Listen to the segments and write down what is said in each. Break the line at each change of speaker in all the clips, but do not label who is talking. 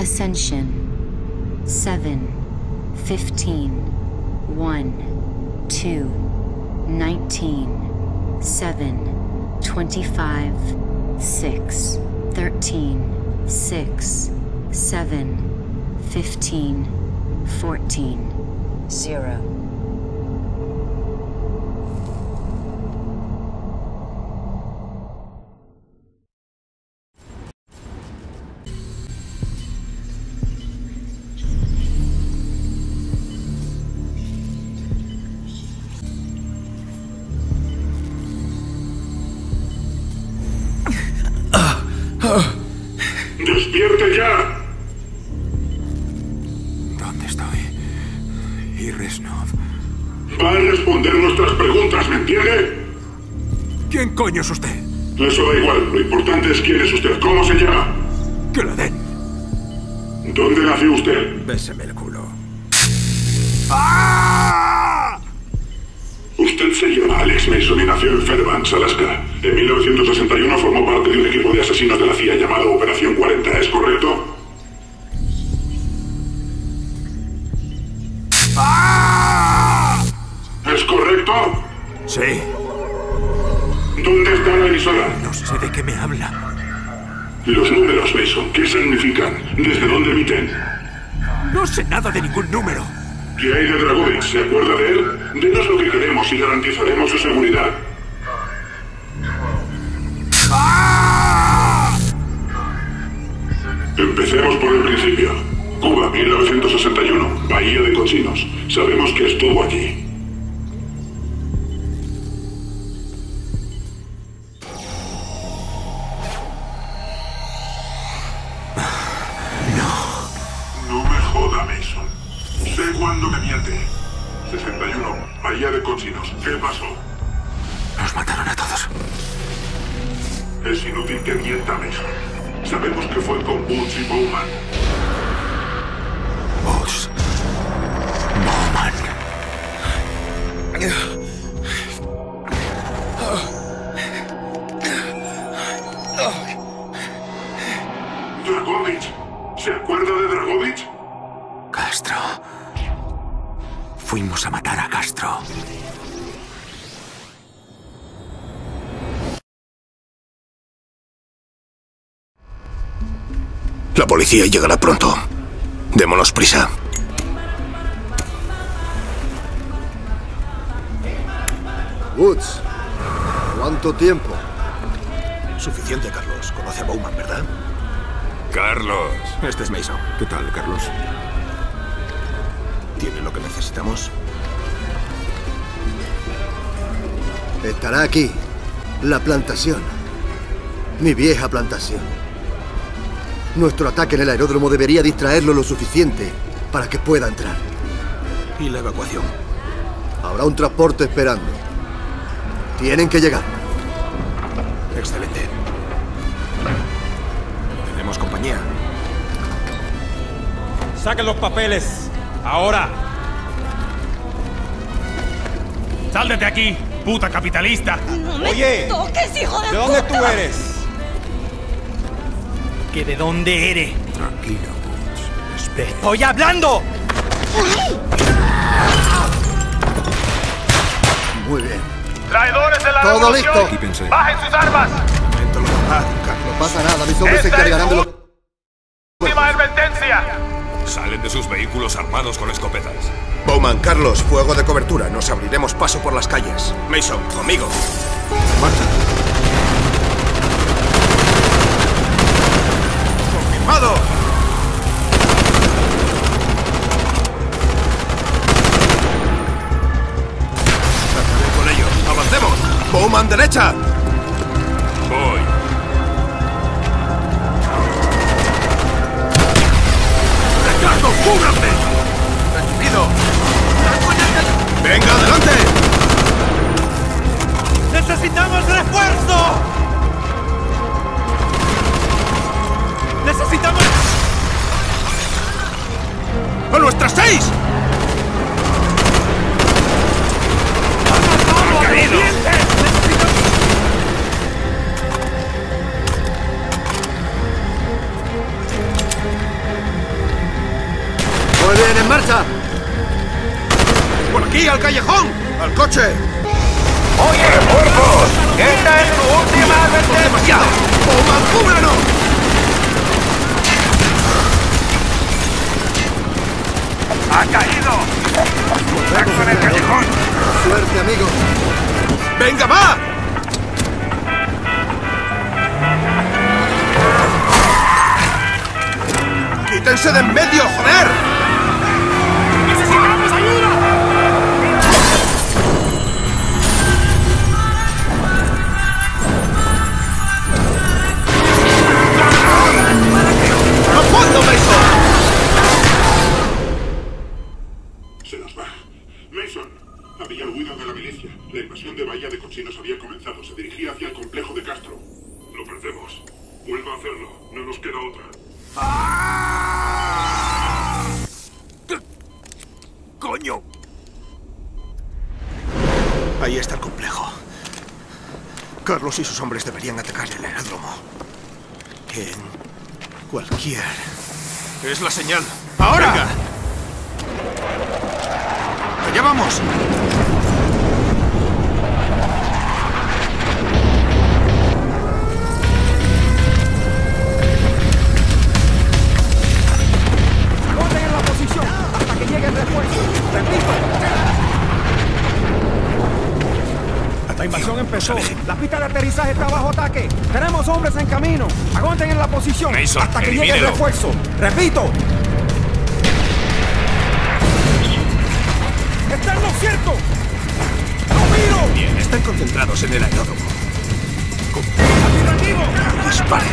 Ascension. 7, 15, 1, 2, 19, 7, 25, 6, 13, 6, 7, 15, 14, 0.
¡Despierte ya!
¿Dónde estoy? Y Reznov.
Va a responder nuestras preguntas, ¿me entiende?
¿Quién coño es usted?
Eso da igual, lo importante es quién es usted, cómo se llama.
¡Que la den!
¿Dónde nació usted?
Béseme el culo. ¡Ah!
Usted se llama Alex Mason y nació en Fairbanks, Alaska. En 1961 formó parte de un equipo de asesinos de la CIA llamado Operación 40, ¿es correcto?
¡Ah!
¿Es correcto?
Sí.
¿Dónde está la emisora?
No sé de qué me habla.
Los números, Mason, ¿qué significan? ¿Desde dónde emiten?
No sé nada de ningún número.
¿Qué hay de Dragovich? ¿Se acuerda de él? Denos lo que queremos y garantizaremos su seguridad.
¡Ah!
Empecemos por el principio. Cuba, 1961. Bahía de Cochinos. Sabemos que estuvo allí. No me joda, Mason. Sé cuándo me miente. 61. Bahía de Cochinos. ¿Qué pasó?
Nos mataron a todos.
Es inútil que mienta, Mason. Sabemos que fue con Butch y Bowman.
Butch. Bowman.
Dragovich. ¿Se acuerda de Dragovich?
Castro. Fuimos a matar a Castro.
La policía llegará pronto. Démonos prisa.
Woods, ¿cuánto tiempo?
Suficiente, Carlos. Conoce a Bowman, ¿verdad?
Carlos.
Este es Mason.
¿Qué tal, Carlos?
¿Tiene lo que necesitamos?
Estará aquí. La plantación. Mi vieja plantación. Nuestro ataque en el aeródromo debería distraerlo lo suficiente para que pueda entrar.
¿Y la evacuación?
Habrá un transporte esperando. Tienen que llegar.
Excelente. Tenemos compañía.
¡Saquen los papeles! ¡Ahora! ¡Sal de aquí, puta capitalista!
¡No me
Oye,
toques, hijo de
¿de dónde
puta!
tú eres? ¿Que de dónde eres?
Tranquilo, Butch.
¡Te estoy hablando!
Muy bien.
¡Traidores de la
Todo
revolución!
listo.
Equípense.
¡Bajen sus armas!
Momento lo Carlos.
No pasa nada. Mis hombres se
¡Esta
encargarán
es
de
su
lo...
última advertencia!
Salen de sus vehículos armados con escopetas.
Bowman, Carlos, fuego de cobertura. Nos abriremos paso por las calles. Mason, conmigo.
Marcha.
¡Confirmado! Trataré con ellos. ¡Avancemos! ¡Bowman, derecha!
Voy.
¡Ricardo, cúbrame! ¡Recibido! ¡Venga, adelante!
¡Necesitamos refuerzo! ¡Necesitamos!
¡A nuestras 6!
¡Han caído!
Muy bien, en marcha.
¡Por aquí, al callejón! ¡Al coche!
¡Oye, refuerzos! ¡Esta es tu última advertencia!
¡Demasiado! ¡Bowman, cúbranos!
¡Ha caído! ¡Contacto en el callejón!
Suerte, amigos.
¡Venga, va! ¡Quítense de en medio, joder!
¡Necesitamos ayuda!
¡No puedo, Mason!
Se nos va. Mason, había huido de la milicia. La invasión de Bahía de Cochinos había comenzado. Se dirigía hacia el complejo de Castro. Lo perdemos. Vuelva a hacerlo. No nos queda otra.
¡Coño!
Ahí está el complejo. Carlos y sus hombres deberían atacar el aeródromo. En cualquier... Es la señal. ¡Ahora! Venga. ¡Allá vamos!
¡Ponte en la posición hasta que llegue el refuerzo! ¡Repito! La invasión empezó. La pista de aterrizaje está bajo ataque. Tenemos hombres en camino. Aguanten en la posición
Mason,
hasta que llegue el
elimínelo.
refuerzo. ¡Repito! ¡Está en lo cierto! ¡No miro!
Bien, están concentrados en el aeródromo.
¡Afirmativo!
¡Disparen!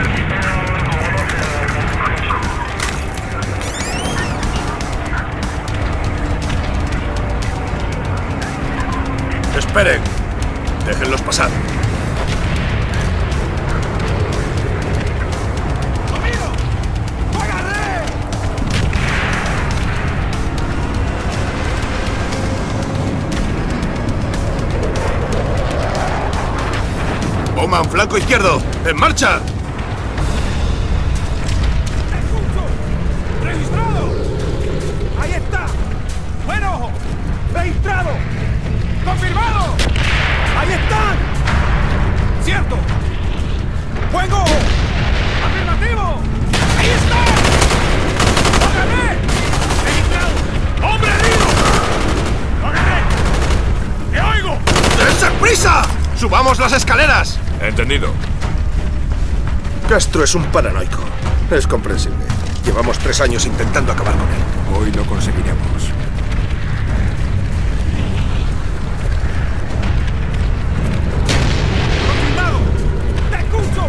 ¡Esperen! Déjenlos pasar.
¡No miro! ¡Lo agarré!
Bowman, flanco izquierdo. ¡En marcha!
¡Escucho! ¡Registrado! ¡Ahí está! ¡Buen ojo! ¡Registrado! ¡Confirmado! ¡Ahí están! ¡Cierto! ¡Buen ojo! ¡Afirmativo! ¡Ahí está! ¡Lo agarré! ¡Registrado! ¡Hombre herido! ¡Lo agarré! ¡Te oigo!
¡Dense prisa! ¡Subamos las escaleras!
Entendido.
Castro es un paranoico. Es comprensible. Llevamos 3 años intentando acabar con él.
Hoy lo conseguiremos.
¡Confirmado! ¡Te escucho!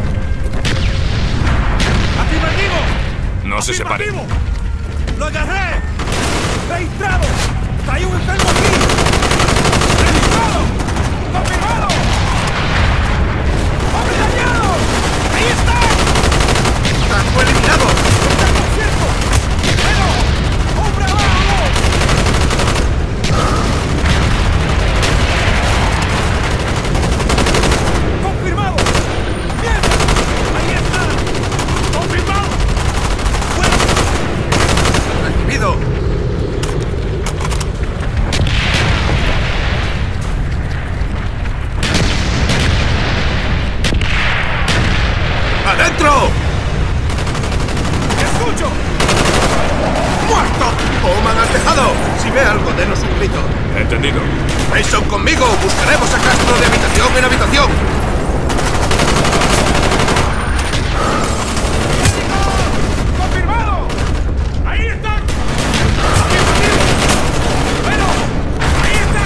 ¡Afirmativo!
No se separen.
¡Afirmativo! ¡Lo agarré! ¡Registrado! ¡Hay un enfermo aquí! ¡Registrado! ¡Confirmado! ¡Hombre dañado! ¡Ahí está!
¡Tanto eliminado!
¡Está por cierto! ¡Pero! ¡Hombre abajo! ¡Confirmado! ¡Mierda! ¡Ahí está! ¡Confirmado! ¡Bueno!
¡Recibido! ¡Adentro!
¡Escucho!
¡Muerto! ¡Bowman al tejado! Si ve algo, denos un grito.
Entendido.
Mason, conmigo. Buscaremos a Castro de habitación en habitación.
¡Confirmado! ¡Ahí están! ¡Afirmativo! ¡Bueno! ¡Ahí está!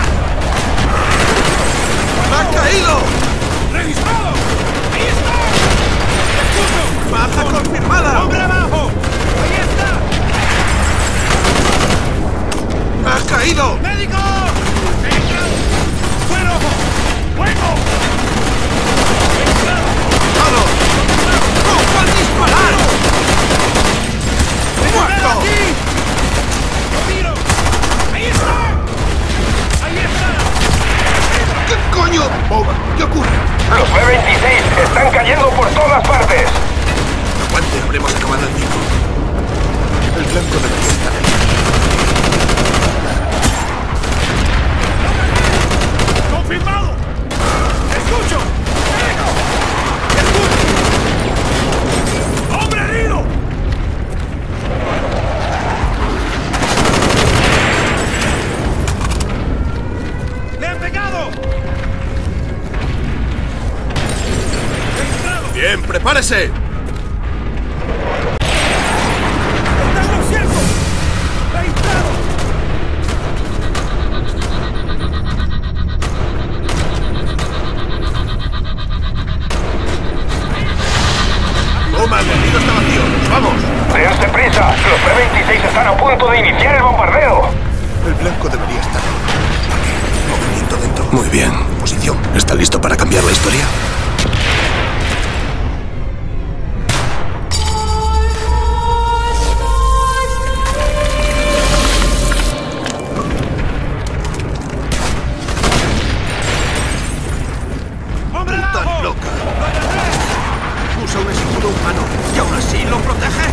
¡Ha caído!
¡Registrado! ¡Ahí está! ¡Escucho!
¡Baja confirmada!
¡Hombre abajo! ¡Ahí está!
¡Ha caído!
¡Médico! ¡Registrado! ¡Buen ojo! ¡Fuego! ¡Registrado!
¡Todo! ¡No va a disparar! ¡Muerto!
¡Aquí! ¡Lo miro! ¡Ahí está! ¡Ahí está!
¿Qué coño? Bowman, ¿qué ocurre?
Los B-26 están cayendo por todas partes.
Aguante, habremos acabado el tiempo. El blanco debería estar ahí.
¡Confirmado! ¡Escucho! ¡Hombre herido! ¡Le han pegado!
Bien, prepárese.
¡Están los ciertos! ¡Registrado!
Toma, el herido está vacío. ¡Vamos!
¡Dense prisa! Los P-26 están a punto de iniciar el bombardeo.
El blanco debería estar. Movimiento dentro. Muy bien. Posición. ¿Está listo para cambiar la historia? ¡Puta loca! Usa un escudo humano y aún así lo protege.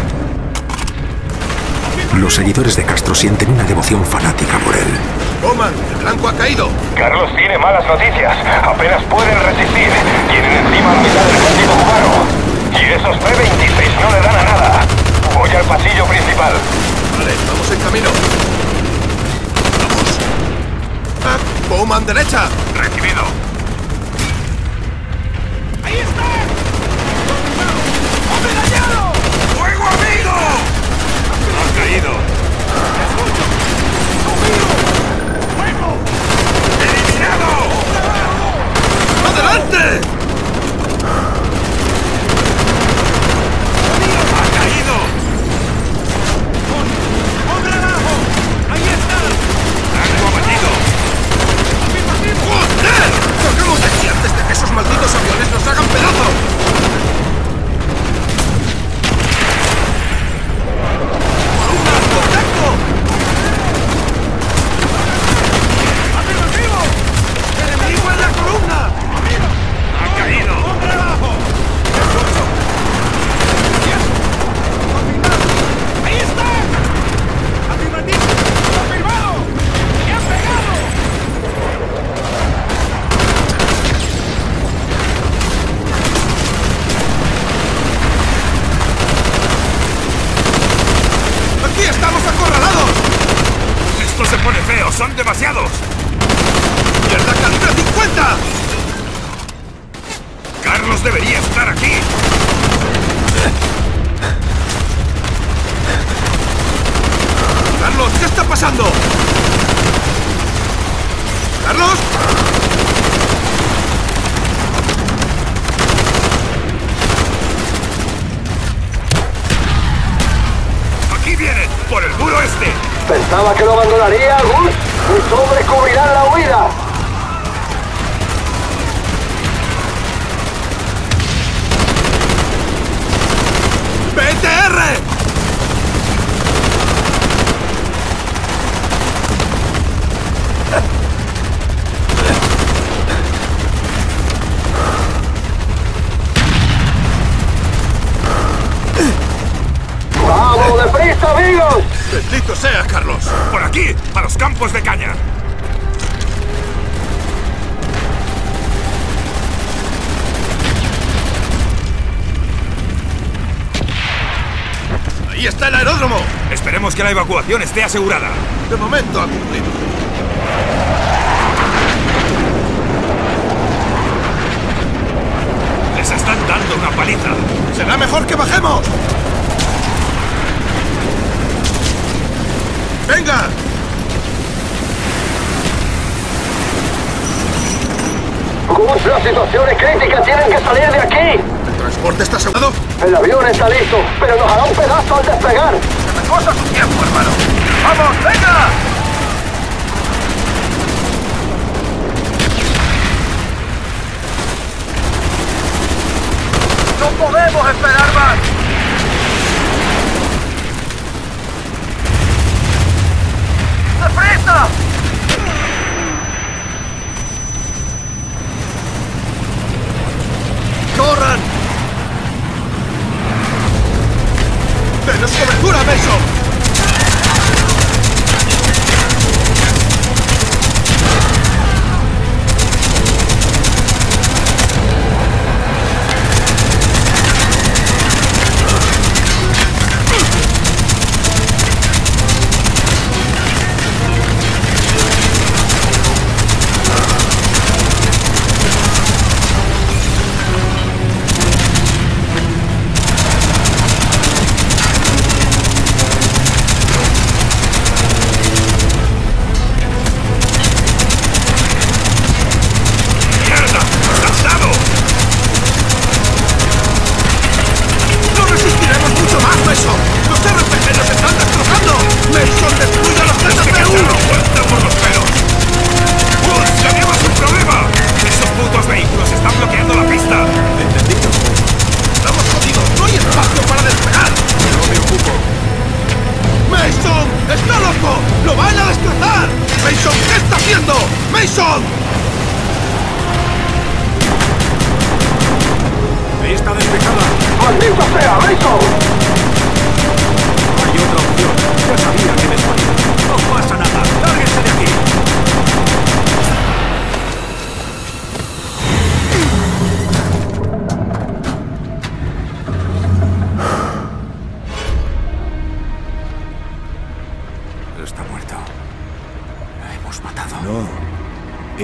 Los seguidores de Castro sienten una devoción fanática por él.
Oman, el blanco ha caído.
Carlos tiene malas noticias. Apenas pueden resistir. Tienen encima la mitad del ejército cubano. Y esos P-26 no le dan a nada. Voy al pasillo principal.
Vale, vamos en camino. Vamos. Ah, Bowman, derecha.
Recibido.
¡Ahí está! ¡Hombre dañado!
¡Fuego, amigo!
Ha caído.
¡Escucho! ¡Conmigo! ¡Fuego!
¡Eliminado!
¡Adelante!
¡Ha caído!
¡Hombre abajo! ¡Ahí está!
¡Blanco abatido!
¡Joder! ¡Corremos de aquí antes de que esos malditos aviones nos hagan pedazos! ¡Columna, contacto!
¡Afirmativo!
¡Enemigo en la columna!
¡Ha caído!
¡Hombre abajo! ¡Escucho! ¡Confirmado! ¡Ahí está! ¡Afirmativo! ¡Confirmado! ¡Me han pegado!
¡Aquí estamos acorralados!
¡Esto se pone feo! ¡Son demasiados!
¡Mierda, calibre 50!
¡Carlos debería estar aquí!
¡Carlos, qué está pasando! ¡Carlos!
¡Aquí vienen! ¡Por el muro este!
Pensaba que lo abandonaría, Gus. Mis hombres cubrirán la huida.
¡BTR!
¡Vamos, deprisa, amigos!
¡Bendito sea, Carlos!
¡Por aquí! ¡A los campos de caña!
¡Ahí está el aeródromo!
Esperemos que la evacuación esté asegurada.
De momento ha cumplido.
Les están dando una paliza.
¡Será mejor que bajemos! ¡Venga!
Gus, la situación es crítica. Tienen que salir de aquí.
¿El transporte está asegurado?
El avión está listo, pero nos hará un pedazo al despegar.
¡Se me corta su tiempo, hermano! ¡Vamos, venga! ¡No podemos esperar más! ¡Deprisa! ¡Corran! ¡Denos cobertura, Mason!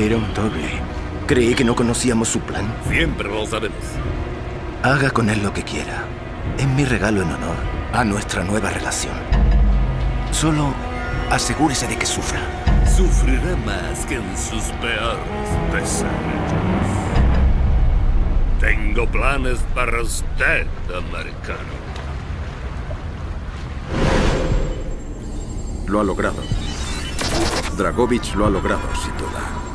Era un doble. Creí que no conocíamos su plan.
Siempre lo sabemos.
Haga con él lo que quiera. Es mi regalo en honor a nuestra nueva relación. Solo asegúrese de que sufra.
Sufrirá más que en sus peores pesadillas. Tengo planes para usted, americano.
Lo ha logrado. Dragovich lo ha logrado, sin duda.